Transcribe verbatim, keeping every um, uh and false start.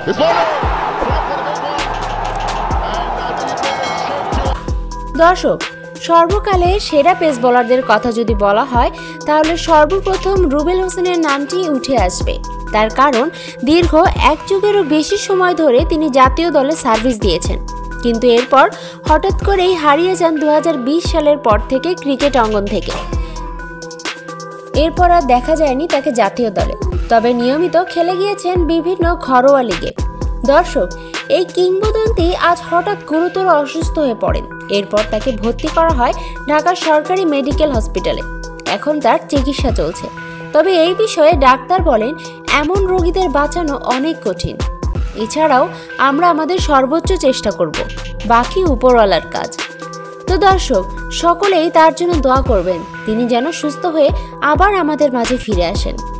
দর্শক, সর্বকালের সেরা পেস বোলারদের কথা যদি বলা হয় তাহলে সর্বপ্রথম রুবেল হোসেনের নামটি উঠে আসবে। তার কারণ দীর্ঘ এক যুগেরও বেশি সময় ধরে তিনি জাতীয় দলে সার্ভিস দিয়েছেন, কিন্তু এরপর হঠাৎ করেই হারিয়ে যান দু হাজার বিশ সালের পর থেকে ক্রিকেট অঙ্গন থেকে। এরপর আর দেখা যায়নি তাকে জাতীয় দলে, তবে নিয়মিত খেলে গিয়েছেন বিভিন্ন ঘরোয়া লিগে। দর্শক, এই কিংবদন্তি আজ হঠাৎ গুরুতর অসুস্থ হয়ে পড়েন। এরপর তাকে ভর্তি করা হয় ঢাকার সরকারি মেডিকেল হসপিটালে। এখন তার চিকিৎসা চলছে, তবে এই বিষয়ে ডাক্তার বলেন এমন রোগীদের বাঁচানো অনেক কঠিন। এছাড়াও আমরা আমাদের সর্বোচ্চ চেষ্টা করব, বাকি উপরওয়ালার কাজ। তো দর্শক, সকলেই তার জন্য দোয়া করবেন, তিনি যেন সুস্থ হয়ে আবার আমাদের মাঝে ফিরে আসেন।